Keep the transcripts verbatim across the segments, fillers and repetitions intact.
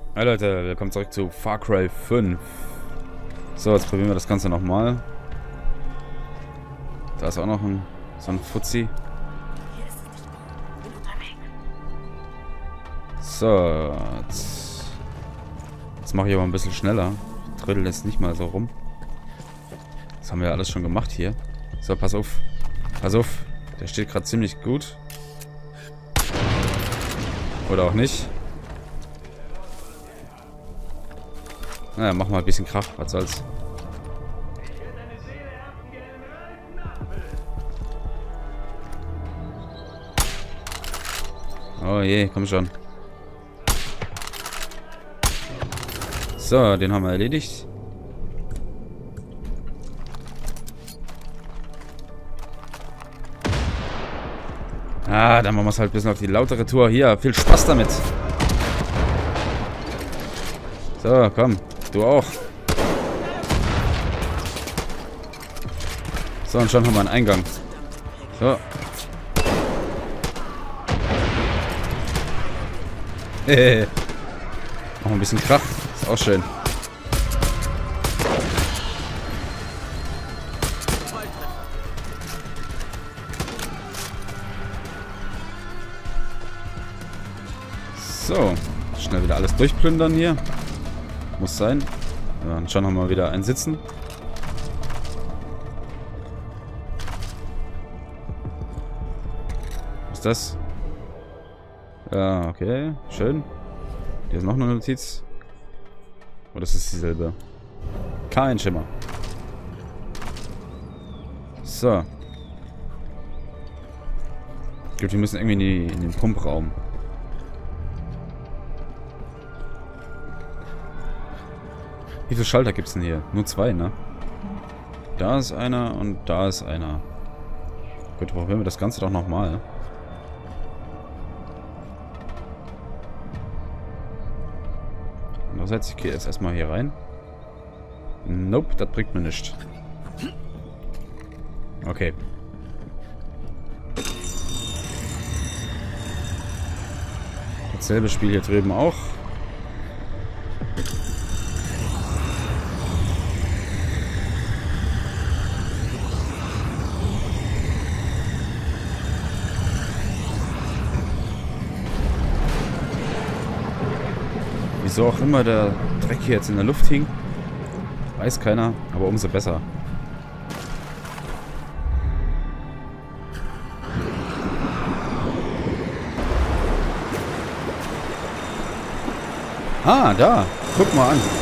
Hi Leute, willkommen zurück zu Far Cry fünf. So, jetzt probieren wir das Ganze nochmal. Da ist auch noch ein, so ein Fuzzi. So, jetzt, jetzt mache ich aber ein bisschen schneller. Trödel jetzt nicht mal so rum. Das haben wir ja alles schon gemacht hier. So, pass auf. Pass auf. Der steht gerade ziemlich gut. Oder auch nicht. Naja, mach mal ein bisschen Kraft, was soll's. Oh je, komm schon. So, den haben wir erledigt. Ah, dann machen wir es halt ein bisschen auf die lautere Tour. Hier, viel Spaß damit. So, komm. Du auch. So, und schon haben wir einen Eingang. So. Hehehe. Noch ein bisschen Krach. Ist auch schön. So. Schnell wieder alles durchplündern hier. Muss sein. Ja, und schon haben wir wieder ein Sitzen. Was ist das? Ja, okay. Schön. Hier ist noch eine Notiz. Oder ist es dieselbe? Kein Schimmer. So. Gut, wir müssen irgendwie in, die, in den Pumpraum. Wie viele Schalter gibt es denn hier? Nur zwei, ne? Da ist einer und da ist einer. Gut, probieren wir das Ganze doch nochmal. Andererseits, ich gehe jetzt erstmal hier rein. Nope, das bringt mir nichts. Okay. Dasselbe Spiel hier drüben auch. Wieso auch immer der Dreck hier jetzt in der Luft hing, weiß keiner, aber umso besser. Ah, da. Guck mal an.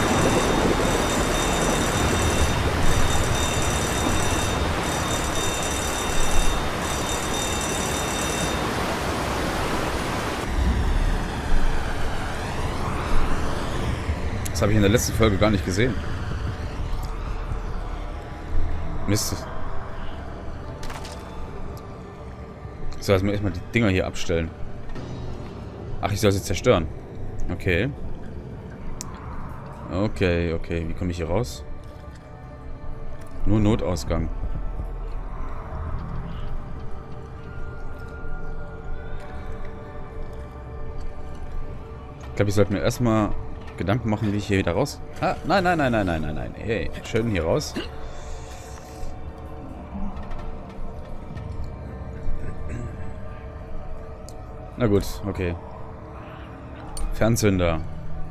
Das habe ich in der letzten Folge gar nicht gesehen. Mist. So, jetzt muss ich erstmal die Dinger hier abstellen. Ach, ich soll sie zerstören. Okay. Okay, okay. Wie komme ich hier raus? Nur Notausgang. Ich glaube, ich sollte mir erstmal Gedanken machen, wie ich hier wieder raus... Ah, nein, nein, nein, nein, nein, nein, nein. Hey, schön hier raus. Na gut, okay. Fernzünder.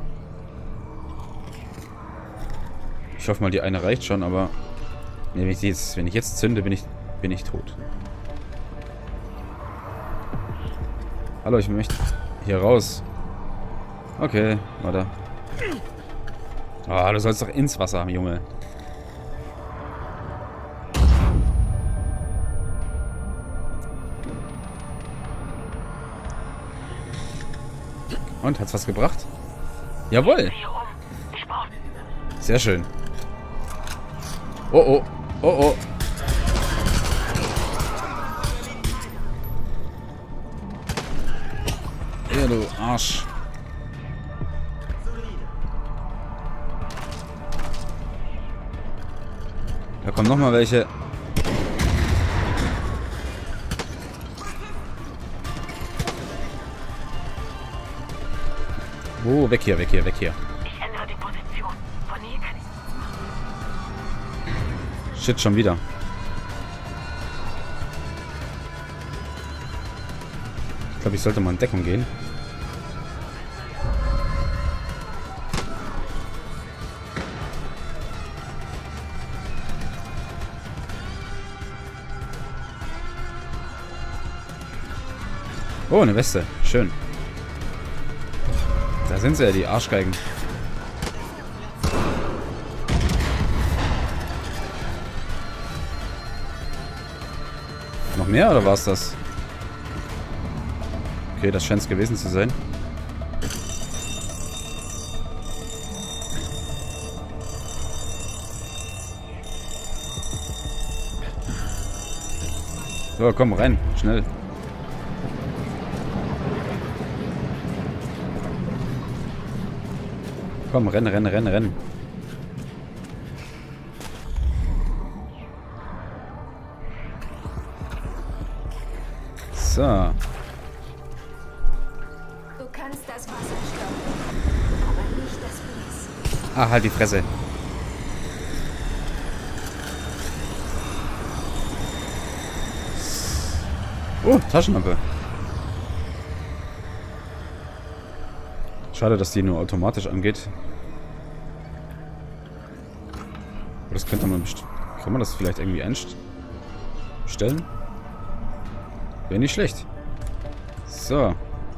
Ich hoffe mal, die eine reicht schon, aber... Nee, wenn ich jetzt, wenn ich jetzt zünde, bin ich, bin ich tot. Hallo, ich möchte hier raus. Okay, warte. Ah, oh, du sollst doch ins Wasser, Junge. Und, hat's was gebracht? Jawohl! Sehr schön. Oh, oh. Oh, oh. Ja, du Arsch. Da kommen noch mal welche. Oh, weg hier, weg hier, weg hier. Ich ändere die Position. Von hier kann ich nichts machen. Shit, schon wieder. Ich glaube, ich sollte mal in Deckung gehen. Oh, eine Weste. Schön. Da sind sie ja, die Arschgeigen. Noch mehr oder war es das? Okay, das scheint es gewesen zu sein. So, komm, rein. Schnell. Komm, renne, renne, renne, renne. So. Du kannst das Wasser stoppen, aber nicht das Biss. Ah, halt die Fresse. Oh, Taschenlampe. Schade, dass die nur automatisch angeht. Aber das könnte man bestimmt... Kann man das vielleicht irgendwie einstellen? Wäre nicht schlecht. So.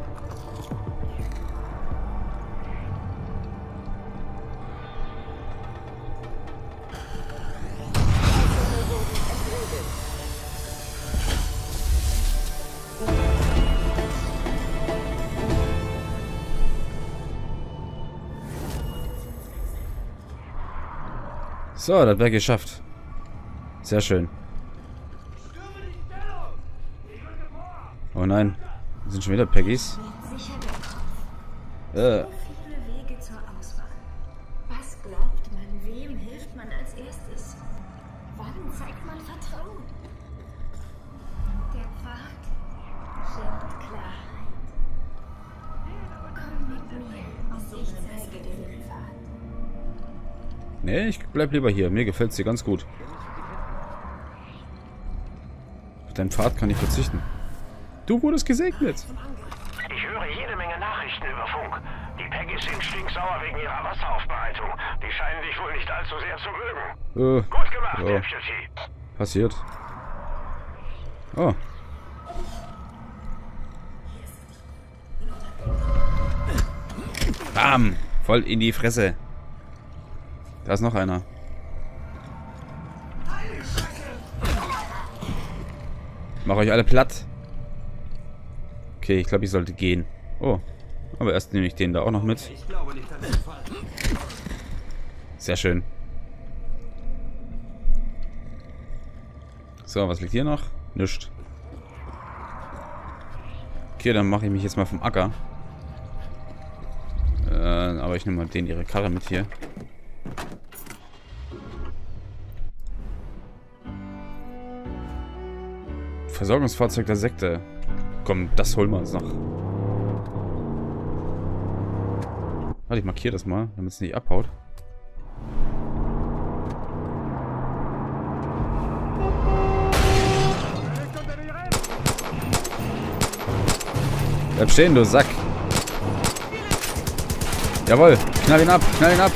So, das wäre geschafft. Sehr schön. Oh nein. Das sind schon wieder Peggys. Äh. Viele Wege zur Auswahl. Was glaubt man? Wem hilft man als erstes? Wann zeigt man Vertrauen? Der Pfad schenkt Klarheit. Komm mit mir und ich zeige dir den Pfad. Nee, ich bleib lieber hier. Mir gefällt sie ganz gut. Auf deinen Pfad kann ich verzichten. Du wurdest gesegnet. Ich höre jede Menge Nachrichten über Funk. Die Peggys sind stinksauer wegen ihrer Wasseraufbereitung. Die scheinen dich wohl nicht allzu sehr zu mögen. Äh, Gut gemacht, ja. Deputy. Passiert. Oh. Bam! Voll in die Fresse. Da ist noch einer. Mach euch alle platt. Okay, ich glaube, ich sollte gehen. Oh. Aber erst nehme ich den da auch noch mit. Sehr schön. So, was liegt hier noch? Nichts. Okay, dann mache ich mich jetzt mal vom Acker. Äh, aber ich nehme mal den ihre Karre mit hier. Versorgungsfahrzeug der Sekte. Komm, das holen wir uns noch. Warte, ich markiere das mal, damit es nicht abhaut. Bleib stehen, du Sack. Jawohl, knall ihn ab, knall ihn ab.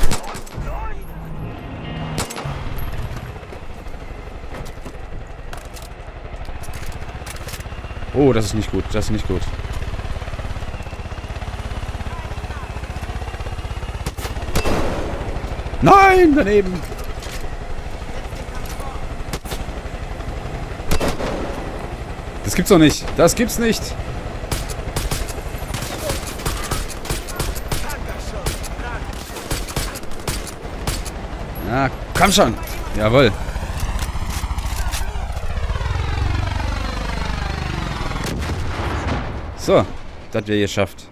Oh, das ist nicht gut, das ist nicht gut. Nein, daneben. Das gibt's doch nicht. Das gibt's nicht. Na, komm schon. Jawohl. So, das wir geschafft.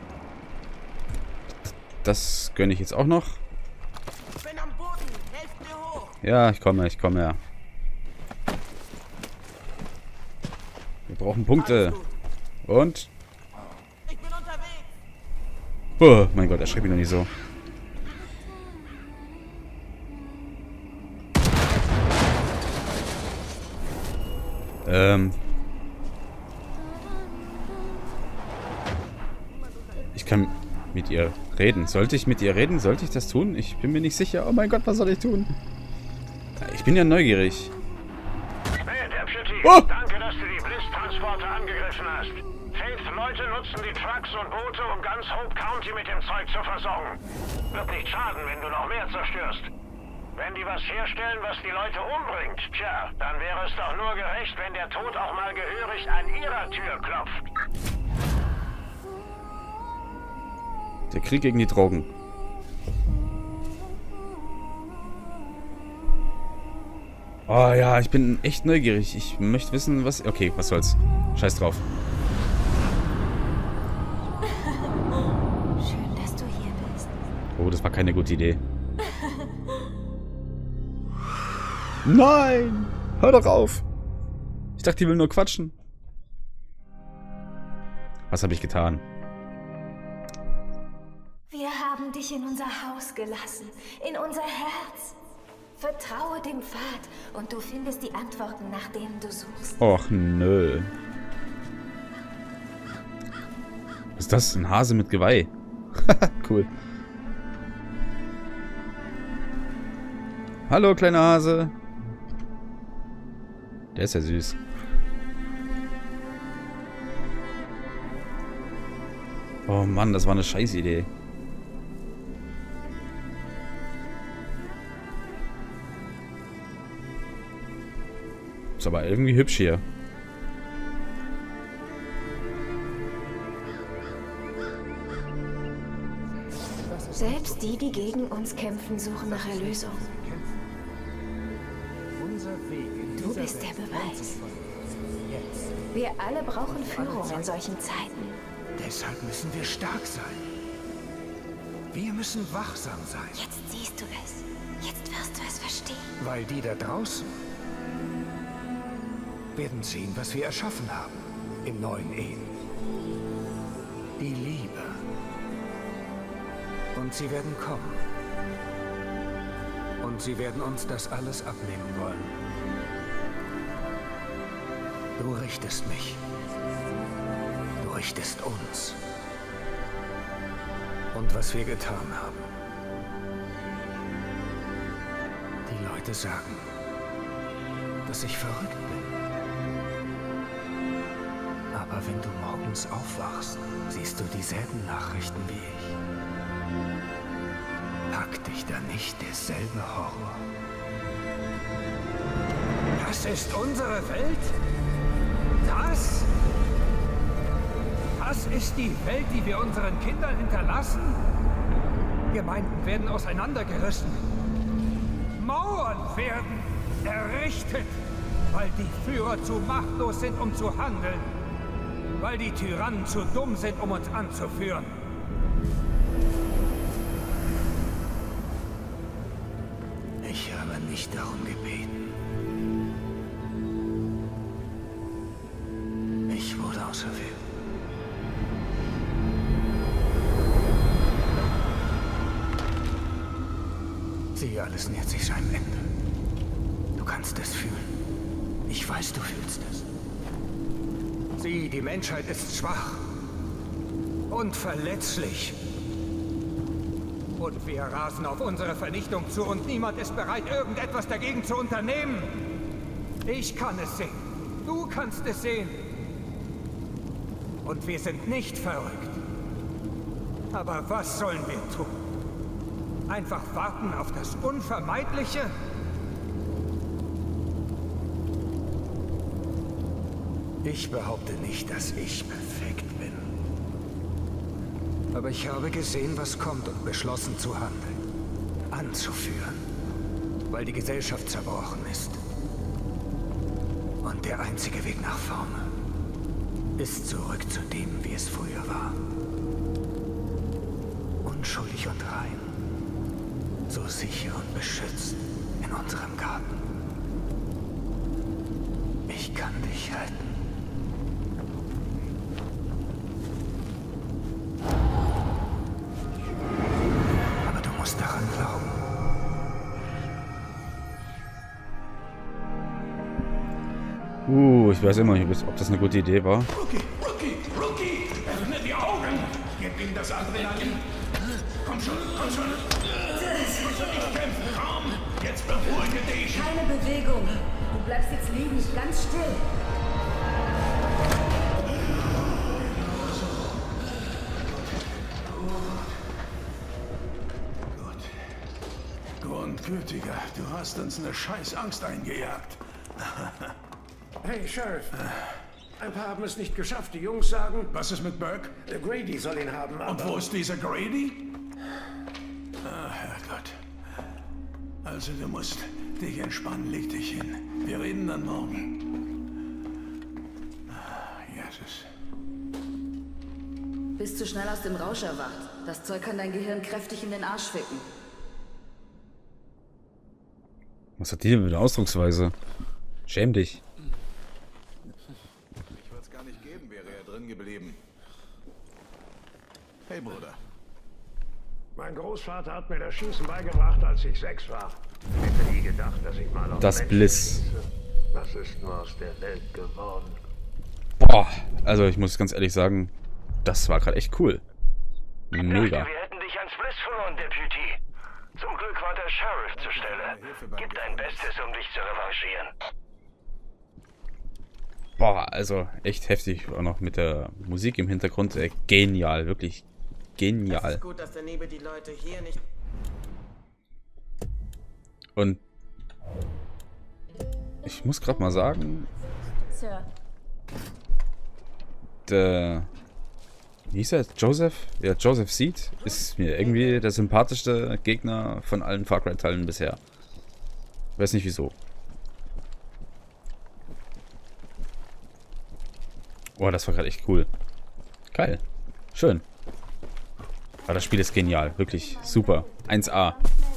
Das gönne ich jetzt auch noch. Bin am Boden, helft mir hoch. Ja, ich komme, ich komme, ja. Wir brauchen Punkte. Und? Ich bin unterwegs. Oh, mein Gott, erschreck mich doch nicht so. Ähm. Ich kann mit ihr reden. Sollte ich mit ihr reden? Sollte ich das tun? Ich bin mir nicht sicher. Oh mein Gott, was soll ich tun? Ich bin ja neugierig. Hey, Deputy, Oh! danke, dass du die Bliss-Transporter angegriffen hast. Faith-Leute nutzen die Trucks und Boote, um ganz Hope County mit dem Zeug zu versorgen. Wird nicht schaden, wenn du noch mehr zerstörst. Wenn die was herstellen, was die Leute umbringt, tja, dann wäre es doch nur gerecht, wenn der Tod auch mal gehörig an ihrer Tür klopft. Der Krieg gegen die Drogen. Oh ja, ich bin echt neugierig. Ich möchte wissen, was... Okay, was soll's. Scheiß drauf. Schön, dass du hier bist. Oh, das war keine gute Idee. Nein! Hör doch auf! Ich dachte, die will nur quatschen. Was habe ich getan? Wir haben dich in unser Haus gelassen, in unser Herz. Vertraue dem Pfad und du findest die Antworten, nach denen du suchst. Och, nö. Was ist das? Ein Hase mit Geweih. Cool. Hallo, kleiner Hase. Der ist ja süß. Oh Mann, das war eine scheiß Idee. Ist aber irgendwie hübsch hier. Selbst die, die gegen uns kämpfen, suchen nach Erlösung. Du bist der Beweis. Wir alle brauchen Führung in solchen Zeiten. Deshalb müssen wir stark sein. Wir müssen wachsam sein. Jetzt siehst du es. Jetzt wirst du es verstehen. Weil die da draußen werden sehen, was wir erschaffen haben im neuen Ehen. Die Liebe. Und sie werden kommen. Und sie werden uns das alles abnehmen wollen. Du richtest mich. Du richtest uns. Und was wir getan haben. Die Leute sagen, dass ich verrückt bin. Aber wenn du morgens aufwachst, siehst du dieselben Nachrichten wie ich. Packt dich da nicht derselbe Horror? Das ist unsere Welt? Das? Das ist die Welt, die wir unseren Kindern hinterlassen? Gemeinden werden auseinandergerissen. Mauern werden errichtet, weil die Führer zu machtlos sind, um zu handeln. Weil die Tyrannen zu dumm sind, um uns anzuführen. Ich habe nicht darum gebeten. Ich wurde auserwählt. Sieh, alles nähert sich seinem Ende. Du kannst es fühlen. Ich weiß, du fühlst es. Sieh, die Menschheit ist schwach und verletzlich. Und wir rasen auf unsere Vernichtung zu und niemand ist bereit, irgendetwas dagegen zu unternehmen. Ich kann es sehen. Du kannst es sehen. Und wir sind nicht verrückt. Aber was sollen wir tun? Einfach warten auf das Unvermeidliche? Ich behaupte nicht, dass ich perfekt bin. Aber ich habe gesehen, was kommt und beschlossen zu handeln. Anzuführen. Weil die Gesellschaft zerbrochen ist. Und der einzige Weg nach vorne ist zurück zu dem, wie es früher war. Unschuldig und rein. So sicher und beschützt in unserem Garten. Ich kann dich halten. Uh, ich weiß immer nicht, ob das eine gute Idee war. Rookie, Rookie, Rookie! Öffne die Augen! Gib ihm das Adrenalin! Komm schon, komm schon! Musst du nicht kämpfen, komm! Jetzt beruhige dich! Keine Bewegung. Du bleibst jetzt liegen, ganz still. Grundgütiger, du hast uns eine scheiß Angst eingejagt. Hey, Sheriff. Ein paar haben es nicht geschafft. Die Jungs sagen, Was ist mit Burke? der Grady soll ihn haben, aber... Und wo ist dieser Grady? Ah, Herrgott. Also du musst dich entspannen, leg dich hin. Wir reden dann morgen. Ah, Jesus. Bist zu schnell aus dem Rausch erwacht. Das Zeug kann dein Gehirn kräftig in den Arsch ficken. Was hat die denn für eine Ausdrucksweise? Schäm dich. Ich würde es gar nicht geben, wäre er drin geblieben. Hey, Bruder. Mein Großvater hat mir das Schießen beigebracht, als ich sechs war. Ich hätte nie gedacht, dass ich mal auf Das Menschen Bliss. schieße. Was ist nur aus der Welt geworden? Boah, also ich muss ganz ehrlich sagen, das war gerade echt cool. Mega. Wir hätten dich ans Bliss verloren, Deputy. Zum Glück war der Sheriff zur Stelle. Gib dein Bestes, um dich zu revanchieren. Boah, also echt heftig. Auch noch mit der Musik im Hintergrund. Äh, genial, wirklich Es genial. ist gut, dass der Nebel die Leute hier nicht... Und ich muss gerade mal sagen, Sir. der, wie hieß er? Joseph? Ja, Joseph Seed ist mir irgendwie der sympathischste Gegner von allen Far Cry Teilen bisher. Weiß nicht wieso. Boah, das war gerade echt cool. Geil. Schön. Aber das Spiel ist genial. Wirklich super. eins A.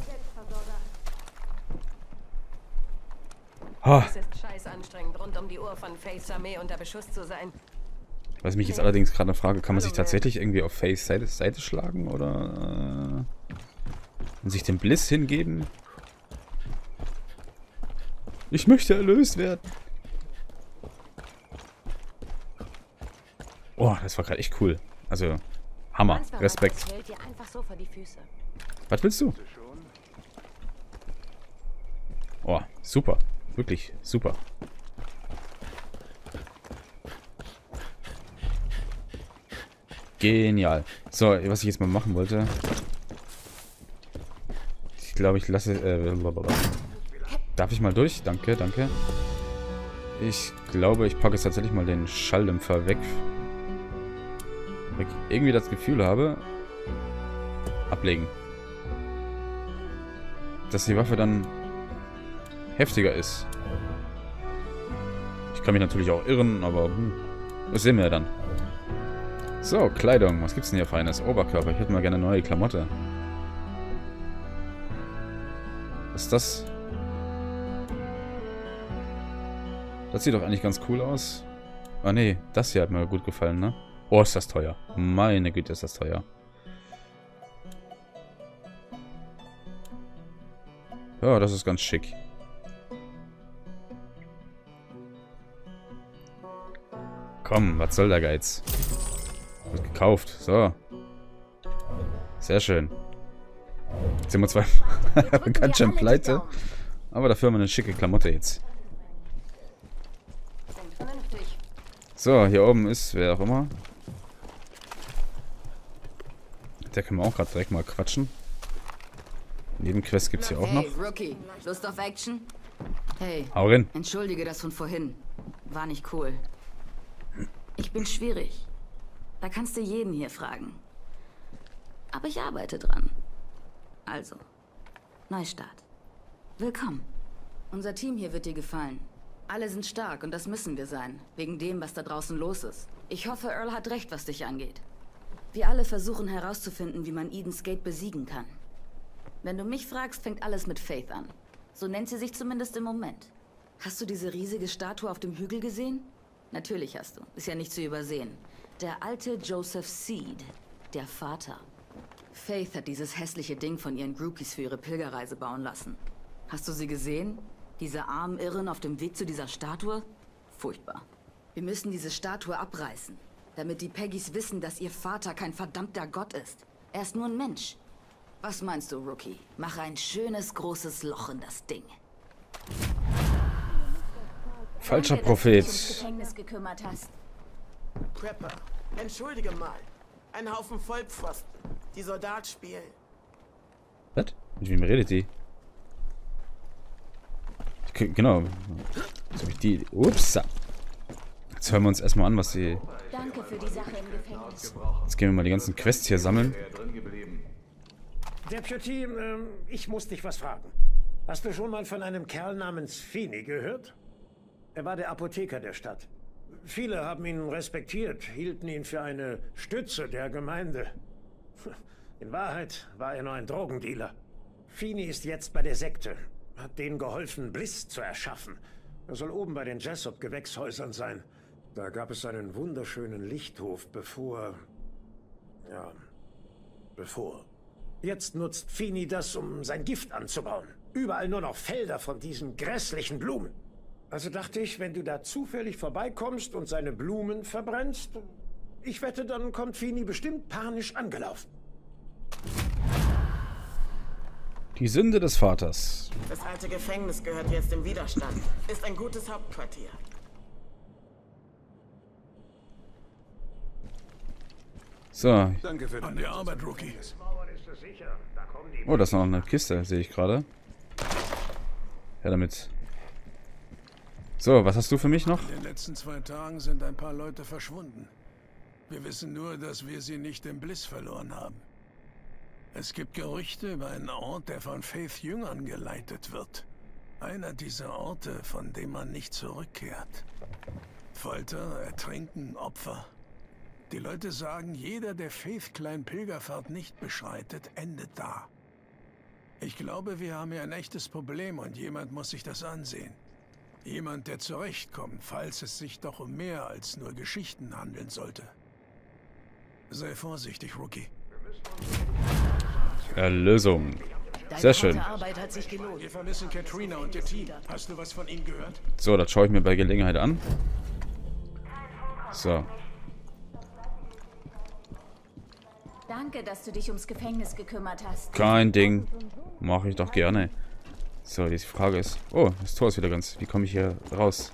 Oh, Es ist scheiß anstrengend, rund um die Uhr von Faiths Armee unter Beschuss zu sein. was mich jetzt allerdings gerade frage, kann man sich tatsächlich irgendwie auf Faiths Seite, Seite schlagen oder äh, und sich dem Bliss hingeben? Ich möchte erlöst werden. Oh, das war gerade echt cool. Also, Hammer. Respekt. Fällt dir einfach so vor die Füße. Was willst du? Oh, super. Wirklich super. Genial. So, was ich jetzt mal machen wollte. Ich glaube, ich lasse... Äh, blablabla. Darf ich mal durch? Danke, danke. Ich glaube, ich packe jetzt tatsächlich mal den Schalldämpfer weg. Weil ich irgendwie das Gefühl habe... Ablegen. Dass die Waffe dann heftiger ist. Ich kann mich natürlich auch irren, aber hm, das sehen wir ja dann. So, Kleidung. Was gibt's denn hier Feines? Oberkörper. Ich hätte mal gerne eine neue Klamotte. Was ist das? Das sieht doch eigentlich ganz cool aus. Ah nee, das hier hat mir gut gefallen, ne? Oh, ist das teuer. Meine Güte, ist das teuer. Ja, das ist ganz schick. Komm, was soll der Geiz? Wird gekauft. So. Sehr schön. Jetzt sind wir zwar ganz schön pleite. Aber dafür haben wir eine schicke Klamotte jetzt. So, hier oben ist, wer auch immer. Der können wir auch gerade direkt mal quatschen. Nebenquest gibt es hier auch noch. Hey, Rookie, Lust auf Action? Hey, Hau rein. entschuldige das von vorhin. War nicht cool. Ich bin schwierig. Da kannst du jeden hier fragen. Aber ich arbeite dran. Also, Neustart. Willkommen. Unser Team hier wird dir gefallen. Alle sind stark und das müssen wir sein, wegen dem, was da draußen los ist. Ich hoffe, Earl hat recht, was dich angeht. Wir alle versuchen herauszufinden, wie man Eden's Gate besiegen kann. Wenn du mich fragst, fängt alles mit Faith an. So nennt sie sich zumindest im Moment. Hast du diese riesige Statue auf dem Hügel gesehen? Natürlich hast du. Ist ja nicht zu übersehen. Der alte Joseph Seed, der Vater. Faith hat dieses hässliche Ding von ihren Groupies für ihre Pilgerreise bauen lassen. Hast du sie gesehen? Diese armen Irren auf dem Weg zu dieser Statue? Furchtbar. Wir müssen diese Statue abreißen, damit die Peggys wissen, dass ihr Vater kein verdammter Gott ist. Er ist nur ein Mensch. Was meinst du, Rookie? Mach ein schönes, großes Loch in das Ding. Falscher Prophet. Gefängnis gekümmert hast. Prepper, entschuldige mal. Ein Haufen Vollpfosten, die Soldat spielen. Was? Mit wem redet die? K genau. Jetzt hab ich die. Ups. Jetzt hören wir uns erstmal an, was sie. Danke für die Sache im Gefängnis. Jetzt gehen wir mal die ganzen Quests hier sammeln. Deputy, ähm, ich muss dich was fragen. Hast du schon mal von einem Kerl namens Feeney gehört? Er war der Apotheker der Stadt. Viele haben ihn respektiert, hielten ihn für eine Stütze der Gemeinde. In Wahrheit war er nur ein Drogendealer. Feeney ist jetzt bei der Sekte, hat denen geholfen, Bliss zu erschaffen. Er soll oben bei den Jessup-Gewächshäusern sein. Da gab es einen wunderschönen Lichthof, bevor... Ja, bevor... Jetzt nutzt Feeney das, um sein Gift anzubauen. Überall nur noch Felder von diesen grässlichen Blumen. Also dachte ich, wenn du da zufällig vorbeikommst und seine Blumen verbrennst, ich wette, dann kommt Feeney bestimmt panisch angelaufen. Die Sünde des Vaters. Das alte Gefängnis gehört jetzt im Widerstand. Ist ein gutes Hauptquartier. So. Danke für deine Arbeit, Rookie. Oh, da ist noch eine Kiste, sehe ich gerade. Ja, damit. So, was hast du für mich noch? In den letzten zwei Tagen sind ein paar Leute verschwunden. Wir wissen nur, dass wir sie nicht im Bliss verloren haben. Es gibt Gerüchte über einen Ort, der von Faith-Jüngern geleitet wird. Einer dieser Orte, von dem man nicht zurückkehrt. Folter, Ertrinken, Opfer. Die Leute sagen, jeder, der Faith-Klein-Pilgerfahrt nicht beschreitet, endet da. Ich glaube, wir haben hier ein echtes Problem und jemand muss sich das ansehen. Jemand, der zurechtkommt, falls es sich doch um mehr als nur Geschichten handeln sollte. Sei vorsichtig, Rookie. Erlösung. Sehr schön. Arbeit hat sich gelohnt. Wir vermissen Katrina und ihr Team. Hast du was von ihnen gehört? So, das schaue ich mir bei Gelegenheit an. So. Danke, dass du dich ums Gefängnis gekümmert hast. Kein Ding. Mache ich doch gerne. So, die Frage ist... Oh, das Tor ist wieder ganz... Wie komme ich hier raus?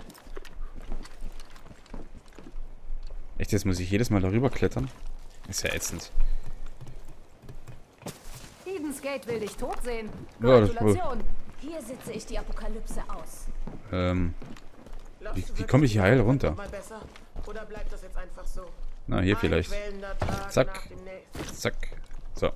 Echt, jetzt muss ich jedes Mal darüber klettern? Ist ja ätzend. Eden's Gate will dich tot sehen. Ja, das wohl. Hier sitze ich die Apokalypse aus. Ähm... Wie, wie komme ich hier heil runter? Oder bleibt das jetzt einfach so? Na, hier vielleicht. Zack. Zack. So.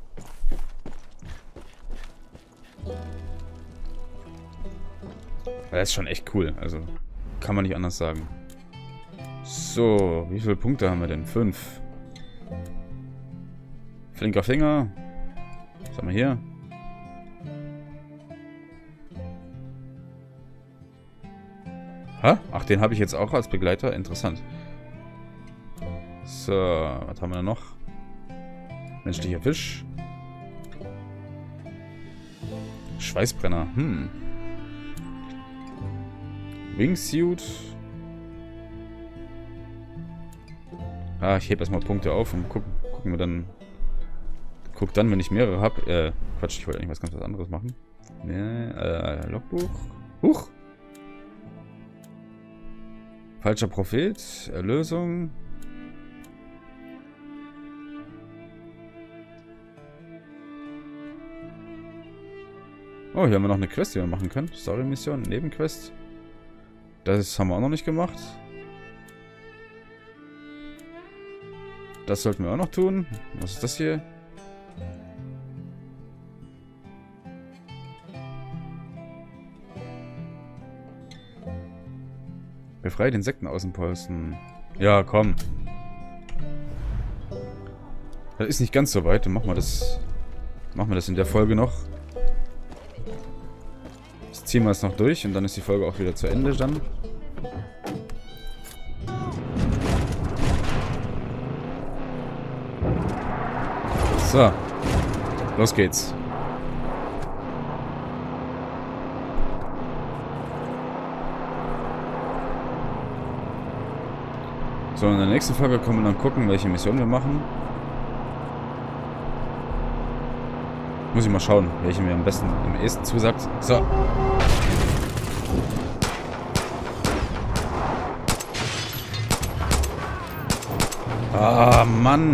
Das ist schon echt cool. Also, kann man nicht anders sagen. So, wie viele Punkte haben wir denn? Fünf. Flinker Finger. Was haben wir hier? Ha? Ach, den habe ich jetzt auch als Begleiter. Interessant. So, was haben wir da noch? Menschlicher Fisch. Schweißbrenner. Hm. Wingsuit. Ah, ich hebe erstmal Punkte auf und guck, gucken wir dann. Guck dann, wenn ich mehrere habe. Äh, Quatsch, ich wollte eigentlich was ganz was anderes machen. Ne, äh, Logbuch. Huch! Falscher Prophet. Erlösung. Oh, hier haben wir noch eine Quest, die wir machen können. Story-Mission, Nebenquest. Das haben wir auch noch nicht gemacht. Das sollten wir auch noch tun. Was ist das hier? Befreie den Sektenaußenposten. Ja, komm. Das ist nicht ganz so weit. Dann machen wir das. Machen wir das in der Folge noch. Das ziehen wir jetzt noch durch und dann ist die Folge auch wieder zu Ende dann. So. Los geht's. So, in der nächsten Folge können wir dann gucken, welche Mission wir machen. Muss ich mal schauen, welche mir am besten, am ehesten zusagt. So. Ah, Mann.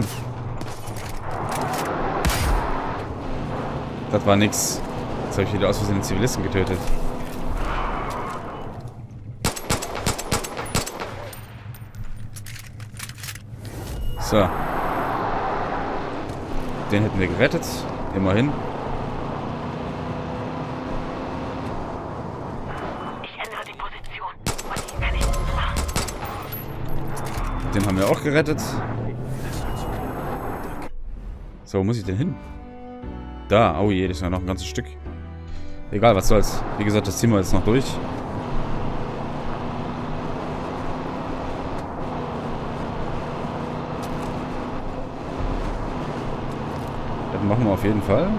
Das war nix. Jetzt habe ich wieder aus Versehen den Zivilisten getötet. So. Den hätten wir gerettet. Immerhin. Ich ändere die Position. Und ich kann nichts machen. Den haben wir auch gerettet. So, wo muss ich denn hin? Da. Oh je, das ist ja noch ein ganzes Stück. Egal, was soll's. Wie gesagt, das ziehen wir jetzt noch durch. Das machen wir auf jeden Fall.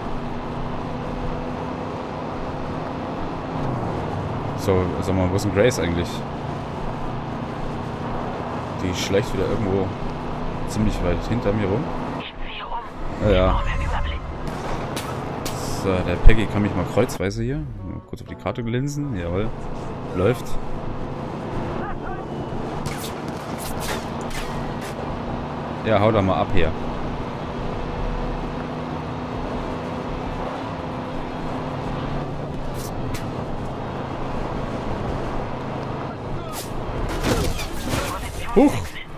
So, sag mal, wo ist denn Grace eigentlich? Die schleicht wieder irgendwo ziemlich weit hinter mir rum. Ja, ja. So, der Peggy kann mich mal kreuzweise hier. Mal kurz auf die Karte glinsen. Jawohl. Läuft. Ja, hau da mal ab hier. Huch!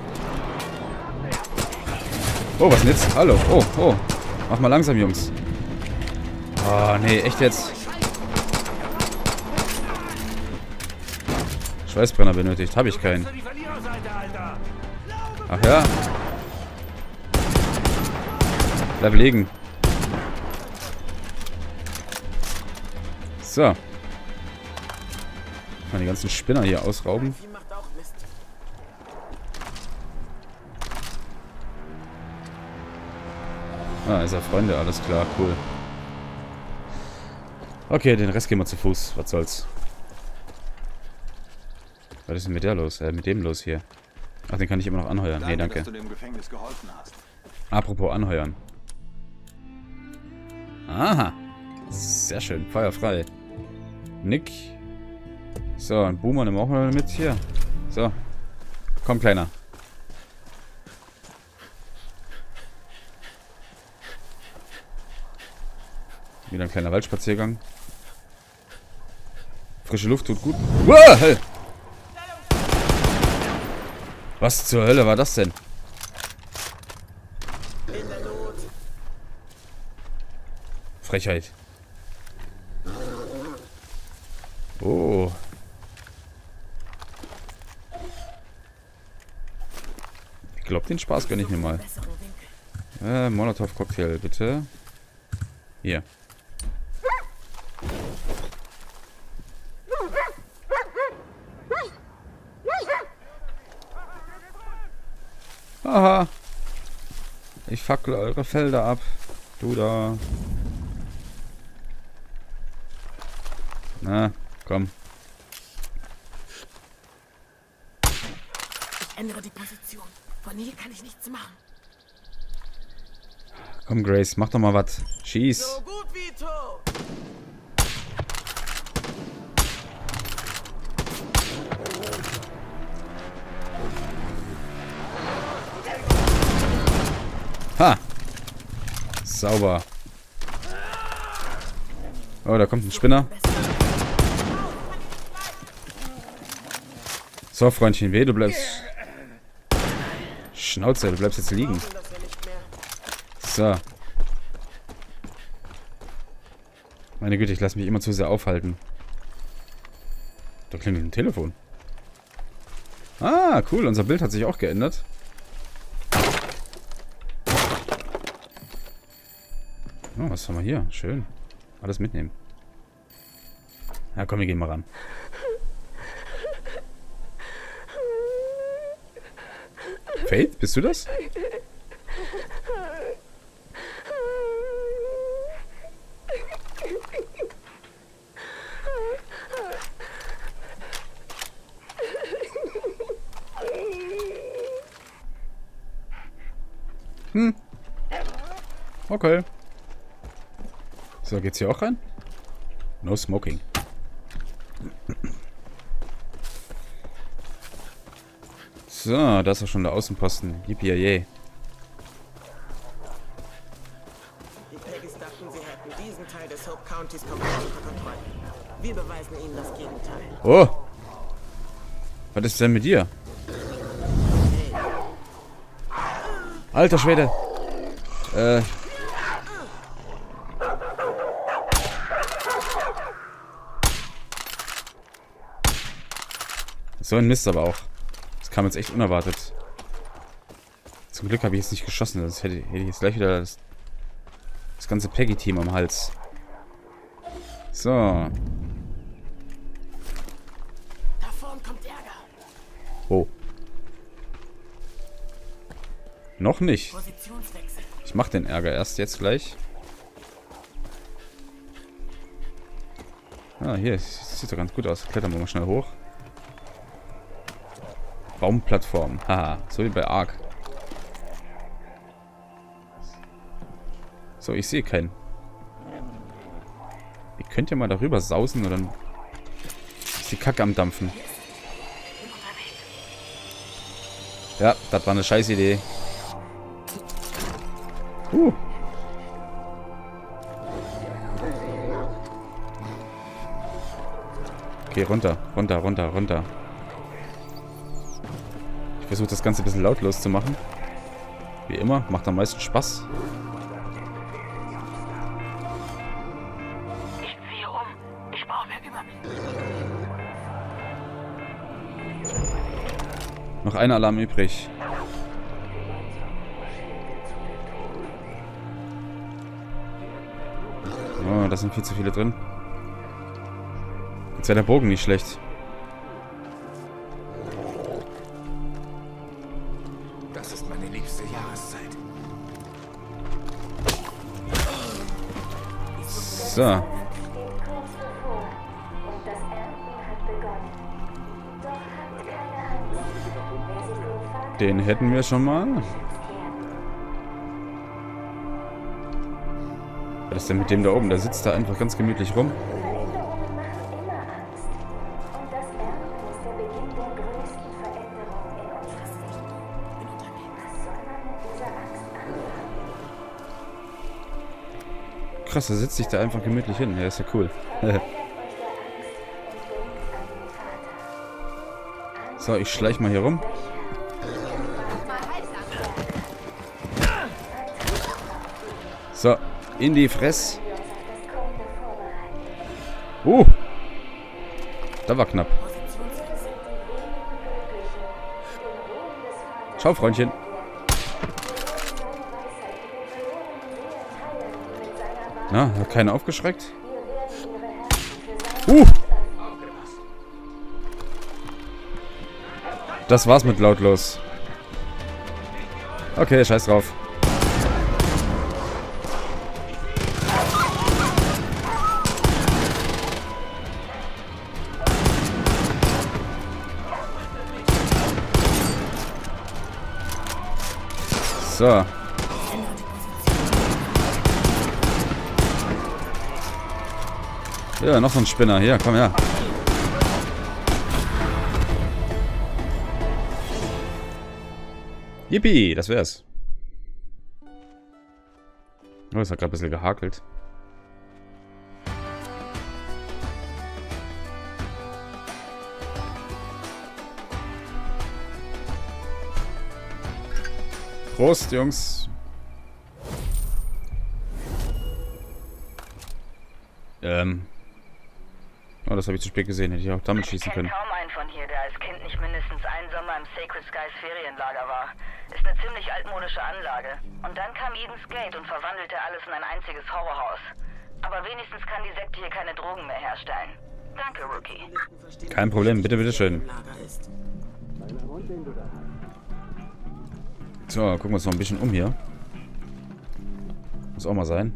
Oh, was denn jetzt? Hallo. Oh, oh. Mach mal langsam, Jungs. Oh, nee, echt jetzt? Schweißbrenner benötigt. Habe ich keinen. Ach ja. Bleib liegen. So. Mal die ganzen Spinner hier ausrauben. Ah, ist ja Freunde, alles klar, cool. Okay, den Rest gehen wir zu Fuß. Was soll's. Was ist denn mit der los? Äh, mit dem los hier? Ach, den kann ich immer noch anheuern. Nee, danke. Apropos anheuern. Aha. Sehr schön. Feuerfrei. Nick. So, ein Boomer nehmen wir auch mal mit hier. So. Komm, Kleiner. Wieder ein kleiner Waldspaziergang. Frische Luft tut gut. Uah, hey. Was zur Hölle war das denn? Frechheit. Oh. Ich glaube, den Spaß gönne ich mir mal. Äh, Molotov-Cocktail, bitte. Hier. Aha. Ich fackle eure Felder ab. Du da. Na, komm. Ich ändere die Position. Von hier kann ich nichts machen. Komm, Grace, mach doch mal was. Schieß. So gut wie tot. Ha! Sauber. Oh, da kommt ein Spinner. So, Freundchen, weh, du bleibst... Schnauze, du bleibst jetzt liegen. So. Meine Güte, ich lasse mich immer zu sehr aufhalten. Da klingelt ein Telefon. Ah, cool, unser Bild hat sich auch geändert. Oh, was haben wir hier? Schön. Alles mitnehmen. Ja, komm, wir gehen mal ran. Faith, bist du das? Hm. Okay. So, geht's hier auch rein? No smoking. So, da ist auch schon der Außenposten. Yippie-yay. Die Peggies dachten, sie hätten diesen Teil des Hope Countys komplett unter Kontrolle. Wir beweisen ihnen das Gegenteil. Oh! Was ist denn mit dir? Alter Schwede! Äh... So ein Mist aber auch. Das kam jetzt echt unerwartet. Zum Glück habe ich jetzt nicht geschossen, sonst hätte, hätte ich jetzt gleich wieder das, das ganze Peggy-Team am Hals. So. Da vorn kommt Ärger. Oh. Noch nicht. Positionswechsel. Ich mach den Ärger erst jetzt gleich. Ah, hier. Das sieht doch ganz gut aus. Klettern wir mal schnell hoch. Baumplattform. Haha, so wie bei Ark. So, ich sehe keinen. Ihr könnt ja mal darüber sausen und dann ist die Kacke am Dampfen. Ja, das war eine scheiß Idee. Uh. Okay, runter, runter, runter, runter. Ich versuche das Ganze ein bisschen lautlos zu machen. Wie immer, macht am meisten Spaß. Ich ziehe um. Ich brauche mehr über mich. Noch ein Alarm übrig. Oh, da sind viel zu viele drin. Jetzt wäre der Bogen nicht schlecht. Das ist meine liebste Jahreszeit. So. Den hätten wir schon mal. Was ist denn mit dem da oben? Der sitzt da einfach ganz gemütlich rum. Krass, er sitzt sich da einfach gemütlich hin. Ja, ist ja cool. So, ich schleich mal hier rum. So, in die Fress. Uh. Da war knapp. Schau, Freundchen. Na, hat keiner aufgeschreckt? Uh! Das war's mit lautlos. Okay, scheiß drauf. So. Ja, noch so ein Spinner. Hier, komm her. Yippie, das wär's. Oh, es hat gerade ein bisschen gehakelt. Prost, Jungs. Ähm. Oh, das habe ich zu spät gesehen. Hätte ich auch damit schießen können. Ich kenne kaum einen von hier, der als Kind nicht mindestens einen Sommer im Sacred Skies Ferienlager war. Ist eine ziemlich altmodische Anlage. Und dann kam Eden's Gate und verwandelte alles in ein einziges Horrorhaus. Aber wenigstens kann die Sekte hier keine Drogen mehr herstellen. Danke, Rookie. Kein Problem, bitte, bitte schön. So, gucken wir uns noch ein bisschen um hier. Muss auch mal sein.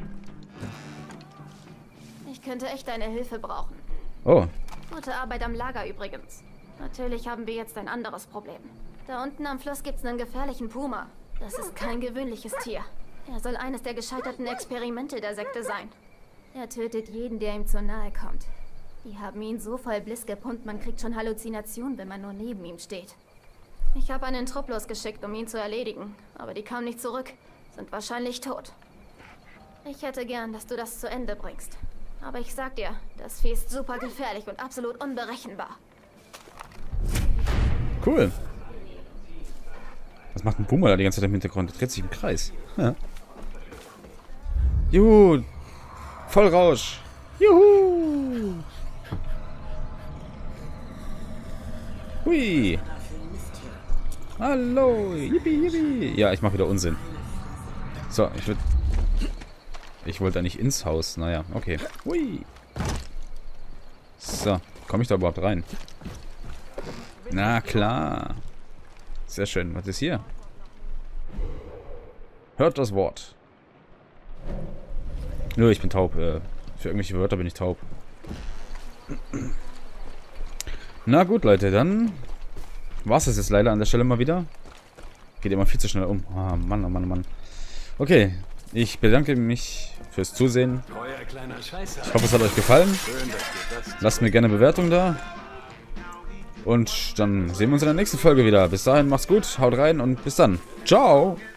Ich könnte echt deine Hilfe brauchen. Oh. Gute Arbeit am Lager übrigens. Natürlich haben wir jetzt ein anderes Problem. Da unten am Fluss gibt's einen gefährlichen Puma. Das ist kein gewöhnliches Tier. Er soll eines der gescheiterten Experimente der Sekte sein. Er tötet jeden, der ihm zu nahe kommt. Die haben ihn so voll Bliss gepumpt, man kriegt schon Halluzinationen, wenn man nur neben ihm steht. Ich habe einen Trupp losgeschickt, um ihn zu erledigen, aber die kamen nicht zurück, sind wahrscheinlich tot. Ich hätte gern, dass du das zu Ende bringst. Aber ich sag dir, das Vieh ist super gefährlich und absolut unberechenbar. Cool. Was macht ein Puma da die ganze Zeit im Hintergrund? Der dreht sich im Kreis. Ja. Juhu. Vollrausch. Juhu. Hui. Hallo. Yippie, yippie. Ja, ich mache wieder Unsinn. So, ich würde... Ich wollte da nicht ins Haus. Naja, okay. Hui. So, komme ich da überhaupt rein? Na klar. Sehr schön. Was ist hier? Hört das Wort. Nö, ich bin taub. Äh, für irgendwelche Wörter bin ich taub. Na gut, Leute, dann war es das jetzt leider an der Stelle mal wieder. Geht immer viel zu schnell um. Ah, Mann, oh Mann, oh Mann. Okay, ich bedanke mich fürs Zusehen. Ich hoffe, es hat euch gefallen. Lasst mir gerne eine Bewertung da. Und dann sehen wir uns in der nächsten Folge wieder. Bis dahin, macht's gut, haut rein und bis dann. Ciao!